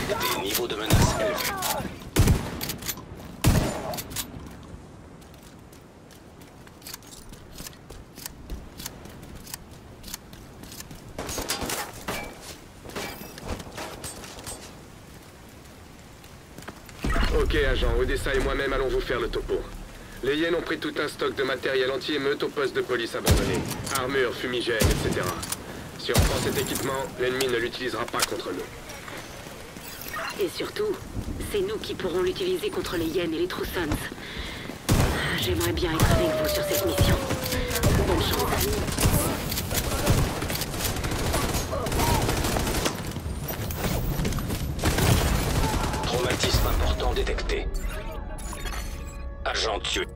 Détecté, niveau de menace élevé. Ok, agent, Odessa et moi-même allons vous faire le topo. Les hyènes ont pris tout un stock de matériel anti-émeute au poste de police abandonné. Armure, fumigène, etc. Si on prend cet équipement, l'ennemi ne l'utilisera pas contre nous. Et surtout, c'est nous qui pourrons l'utiliser contre les hyènes et les True Sons. J'aimerais bien être avec vous sur cette mission. Bonne chance. Traumatisme important détecté. Agent tué.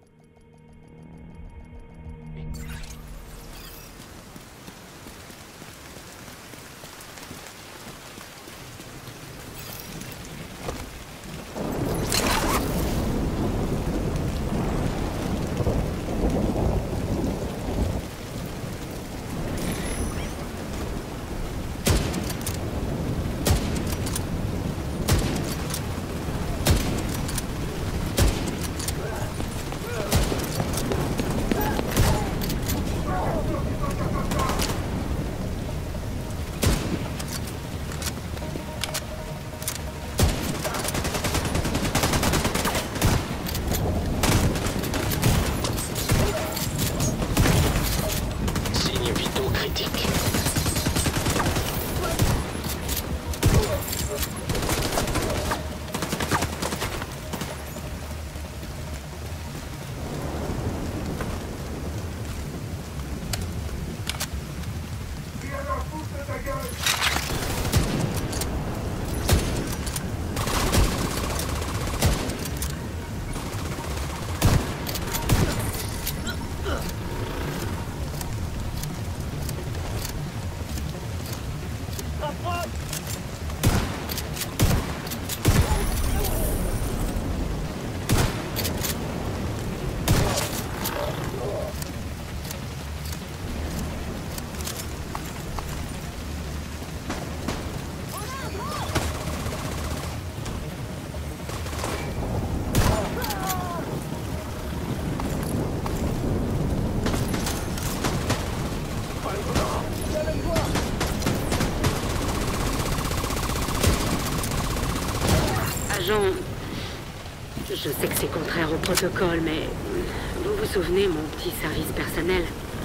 Je sais que c'est contraire au protocole, mais vous vous souvenez, mon petit service personnel?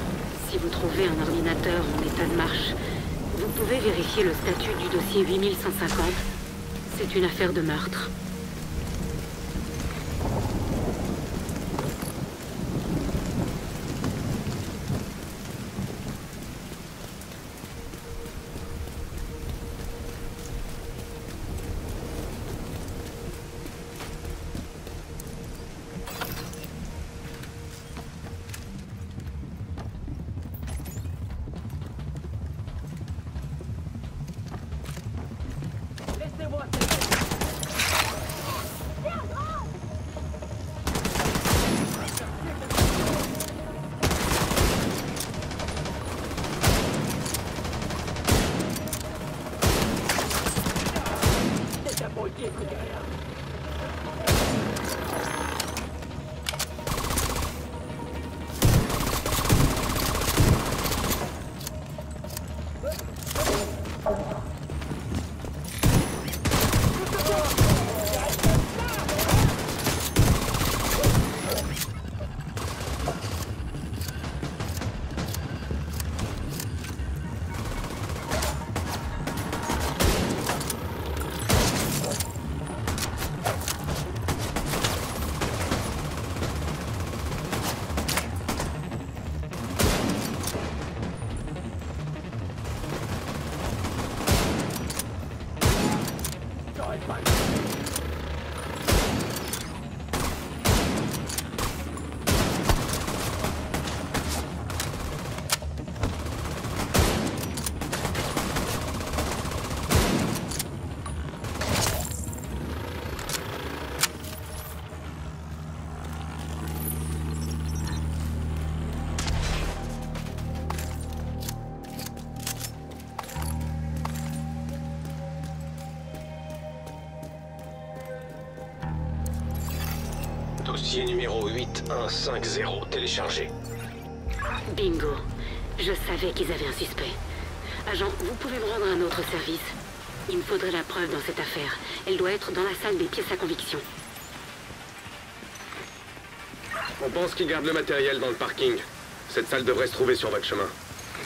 Si vous trouvez un ordinateur en état de marche, vous pouvez vérifier le statut du dossier 8150. C'est une affaire de meurtre. Dossier numéro 8150 téléchargé. Bingo. Je savais qu'ils avaient un suspect. Agent, vous pouvez me rendre un autre service. Il me faudrait la preuve dans cette affaire. Elle doit être dans la salle des pièces à conviction. On pense qu'ils gardent le matériel dans le parking. Cette salle devrait se trouver sur votre chemin.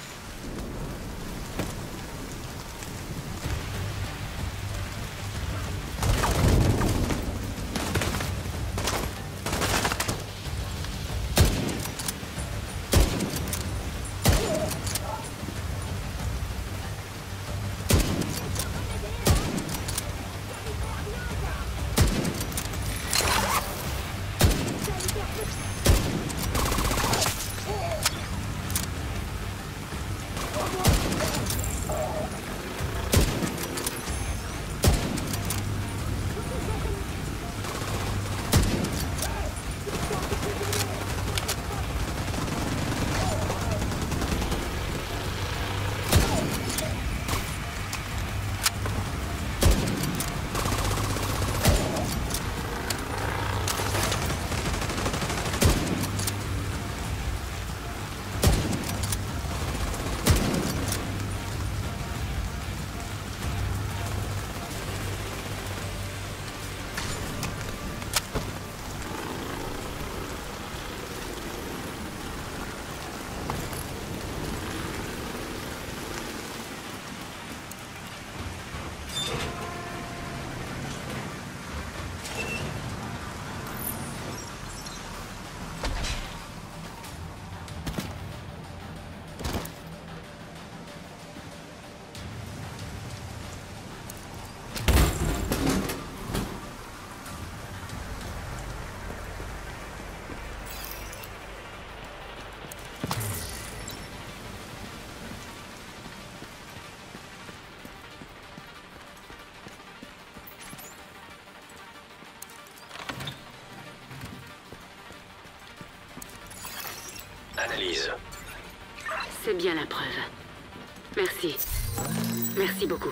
Analyse. C'est bien la preuve. Merci. Merci beaucoup.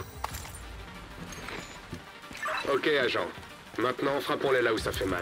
Ok, agent. Maintenant, frappons-les là où ça fait mal.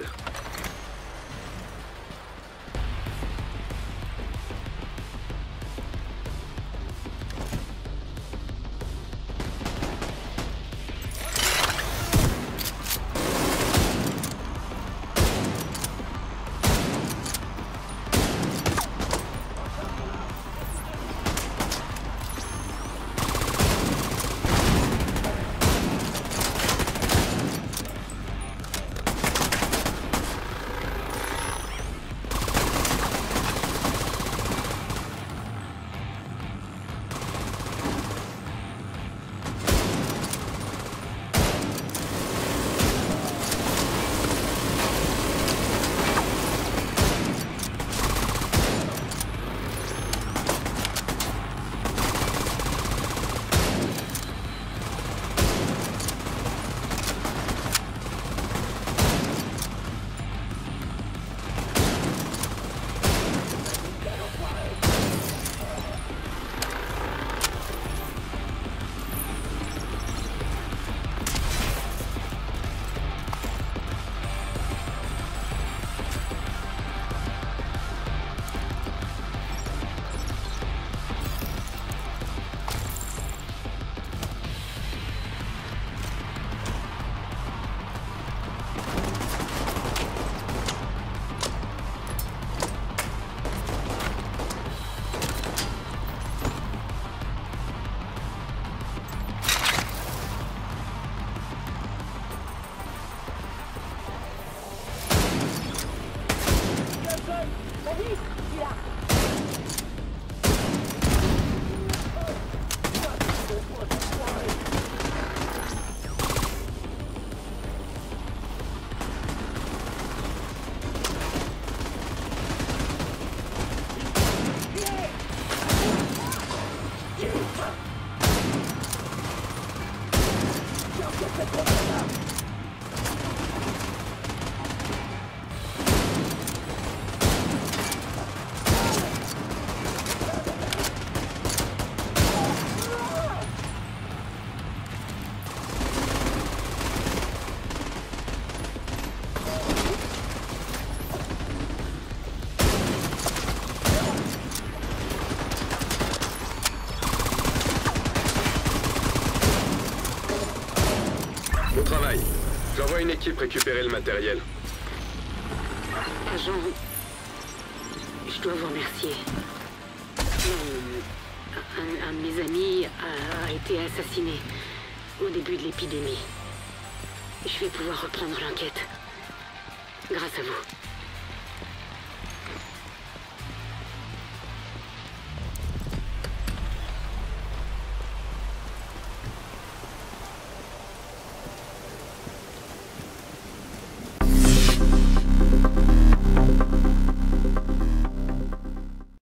travail. J'envoie une équipe récupérer le matériel. Agent, je dois vous remercier. Un de mes amis a été assassiné au début de l'épidémie. Je vais pouvoir reprendre l'enquête. Grâce à vous.